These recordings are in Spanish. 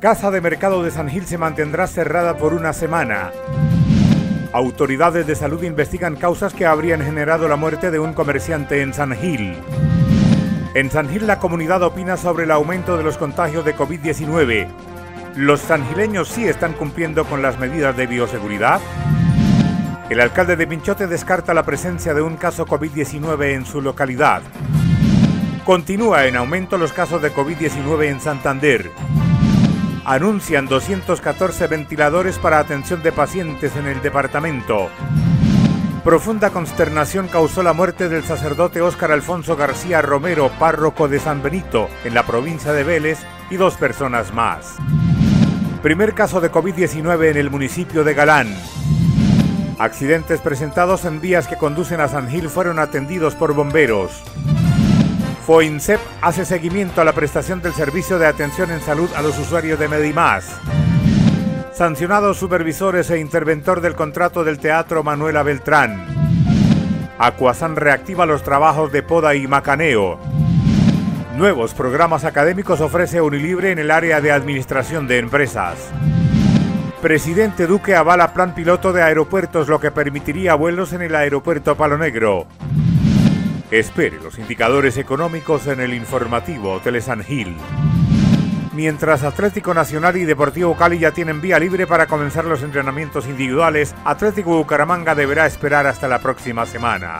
Casa de Mercado de San Gil se mantendrá cerrada por una semana. Autoridades de salud investigan causas que habrían generado la muerte de un comerciante en San Gil. En San Gil la comunidad opina sobre el aumento de los contagios de COVID-19. ¿Los sangileños sí están cumpliendo con las medidas de bioseguridad? El alcalde de Pinchote descarta la presencia de un caso COVID-19 en su localidad. Continúa en aumento los casos de COVID-19 en Santander. Anuncian 214 ventiladores para atención de pacientes en el departamento. Profunda consternación causó la muerte del sacerdote Óscar Alfonso García Romero, párroco de San Benito, en la provincia de Vélez, y 2 personas más. Primer caso de COVID-19 en el municipio de Galán. Accidentes presentados en vías que conducen a San Gil fueron atendidos por bomberos. FOINCEP hace seguimiento a la prestación del servicio de atención en salud a los usuarios de Medimás. Sancionados supervisores e interventor del contrato del Teatro Manuela Beltrán. Acuasan reactiva los trabajos de poda y macaneo. Nuevos programas académicos ofrece Unilibre en el área de administración de empresas. Presidente Duque avala plan piloto de aeropuertos, lo que permitiría vuelos en el aeropuerto Palo Negro. Espere los indicadores económicos en el informativo Telesan Gil. Mientras Atlético Nacional y Deportivo Cali ya tienen vía libre para comenzar los entrenamientos individuales, Atlético Bucaramanga deberá esperar hasta la próxima semana.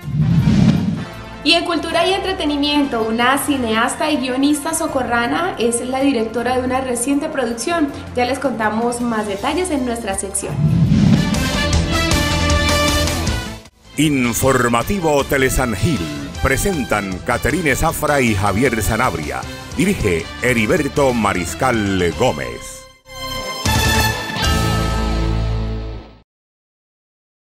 Y en Cultura y Entretenimiento, una cineasta y guionista socorrana es la directora de una reciente producción. Ya les contamos más detalles en nuestra sección. Informativo Telesan Gil. Presentan Caterine Zafra y Javier Sanabria. Dirige Heriberto Mariscal Gómez.